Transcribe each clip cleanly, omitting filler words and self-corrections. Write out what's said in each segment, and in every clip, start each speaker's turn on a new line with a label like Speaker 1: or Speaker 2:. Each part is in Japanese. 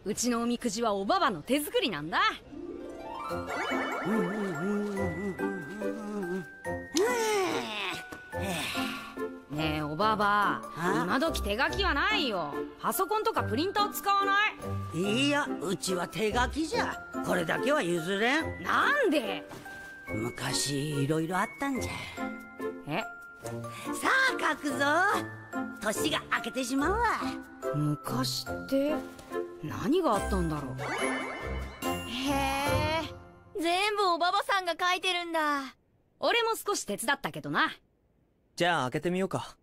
Speaker 1: うちのおみくじはおばばの手作りなんだ。ねえおばば、今時手書きはないよ。パソコンとかプリンター使わない？
Speaker 2: いや、うちは手書きじゃ。これだけは譲れん。
Speaker 1: なんで？
Speaker 2: 昔いろいろあったんじゃ。
Speaker 1: え？
Speaker 2: さあ書くぞ。年が明けてしまうわ。
Speaker 1: 昔って何があったんだろう。
Speaker 3: へえ、全部おばばさんが書いてるんだ。
Speaker 1: 俺も少し手伝ったけどな。
Speaker 4: じゃあ開けてみようか。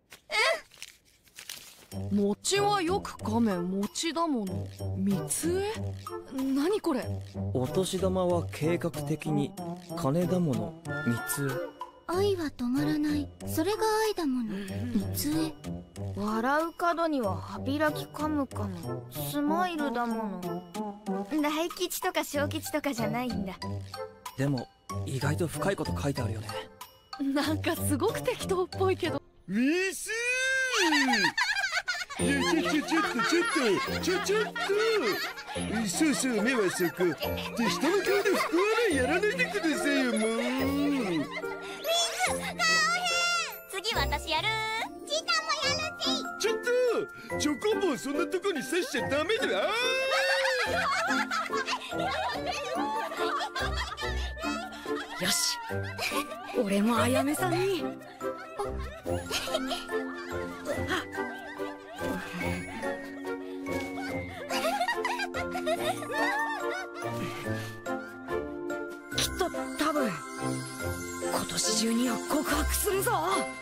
Speaker 5: 餅はよく噛め餅だもの。蜜絵？何これ？
Speaker 4: お年玉は計画的に、金だもの、蜜
Speaker 6: 愛は止まらない、それが愛だもの。蜜絵。
Speaker 3: 笑う角には歯開きかむかむ、スマイルだもの。大吉とか小吉とかじゃないんだ。
Speaker 4: でも意外と深いこと書いてあるよね。
Speaker 5: なんかすごく適当っぽいけど。
Speaker 7: ウィスー。いや、ちょっとそうそう、目はそこで、人の顔で福笑いやらないでくださいよ、もう。
Speaker 3: 次私やる。
Speaker 6: ちーたんもやるし。
Speaker 7: ちょっとチョコボそんなとこに刺しちゃダメだ。
Speaker 1: よし、俺もあやめさんに。きっと多分今年中には告白するぞ。